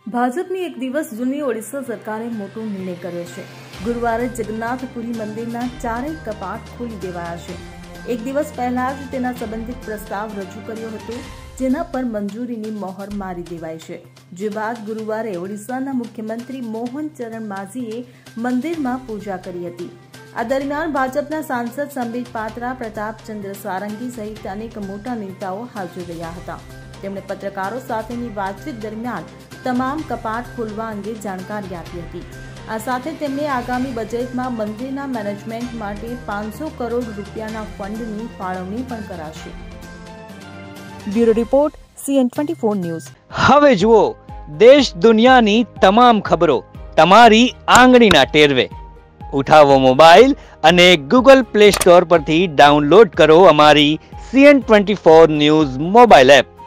ભાજપની એક દિવસ જૂની ઓડિશા સરકારે મોટો નિર્ણય કર્યો છે। ગુરુવારે જગન્નાથપુરી મંદિરના ચારેય કપાટ ખોલી દેવાયા છે। એક દિવસ પહેલા જ તેના સંબંધિત પ્રસ્તાવ રજૂ કર્યો હતો, જેના પર મંજૂરીની મહોર મારી દેવાઈ છે। જે બાદ ગુરુવારે ઓડિશાના મુખ્યમંત્રી મોહન ચરણ માઝીએ મંદિરમાં પૂજા કરી હતી। આ દરમિયાન ભાજપના સાંસદ સંબિત પાત્રા, પ્રતાપચંદ્ર સારંગી સહિત અનેક મોટા નેતાઓ હાજર રહ્યા હતા। તેમણે પત્રકારો સાથેની વાતચીત દરમિયાન તમામ કપાટ ખોલવા અંગે જાણકારી આપી હતી। આ સાથે તેમણે આગામી બજેટમાં મંદિરના મેનેજમેન્ટ માટે 500 કરોડ રૂપિયાના ફંડની ફાળવણી પણ કરાશે। Bureau report CN24 news. હવે જુઓ દેશ દુનિયાની તમામ ખબરો તમારી આંગળીના ટેરવે। ઉઠાવો મોબાઈલ અને Google Play Store પરથી ડાઉનલોડ કરો અમારી CN24 ન્યૂઝ મોબાઈલ એપ।